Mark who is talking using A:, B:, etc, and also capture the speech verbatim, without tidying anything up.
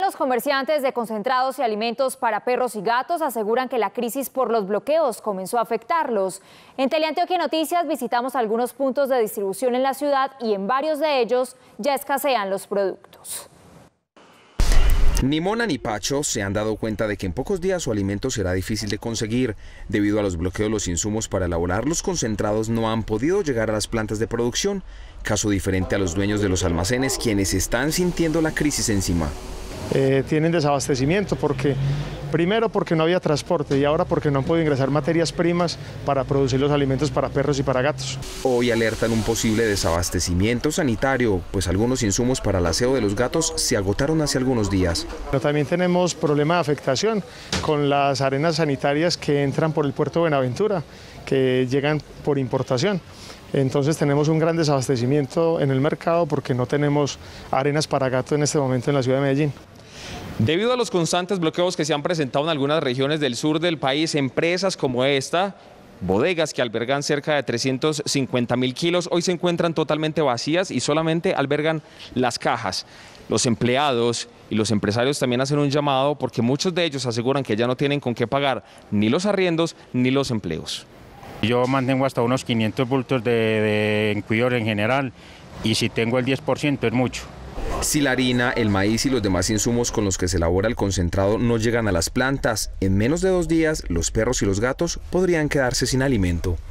A: los comerciantes de concentrados y alimentos para perros y gatos aseguran que la crisis por los bloqueos comenzó a afectarlos. En Teleantioquia Noticias visitamos algunos puntos de distribución en la ciudad y en varios de ellos ya escasean los productos.
B: Ni Mona ni Pacho se han dado cuenta de que en pocos días su alimento será difícil de conseguir. Debido a los bloqueos, los insumos para elaborar los concentrados no han podido llegar a las plantas de producción. Caso diferente a los dueños de los almacenes, quienes están sintiendo la crisis encima.
C: Eh, tienen desabastecimiento porque, primero porque no había transporte y ahora porque no han podido ingresar materias primas para producir los alimentos para perros y para gatos.
B: Hoy alertan un posible desabastecimiento sanitario, pues algunos insumos para el aseo de los gatos se agotaron hace algunos días.
C: Pero también tenemos problema de afectación con las arenas sanitarias que entran por el puerto de Buenaventura, que llegan por importación. Entonces tenemos un gran desabastecimiento en el mercado porque no tenemos arenas para gato en este momento en la ciudad de Medellín.
D: Debido a los constantes bloqueos que se han presentado en algunas regiones del sur del país, empresas como esta, bodegas que albergan cerca de trescientos cincuenta mil kilos, hoy se encuentran totalmente vacías y solamente albergan las cajas. Los empleados y los empresarios también hacen un llamado porque muchos de ellos aseguran que ya no tienen con qué pagar ni los arriendos ni los empleos.
E: Yo mantengo hasta unos quinientos bultos de, de encudidor en general y si tengo el diez por ciento es mucho.
B: Si la harina, el maíz y los demás insumos con los que se elabora el concentrado no llegan a las plantas, en menos de dos días los perros y los gatos podrían quedarse sin alimento.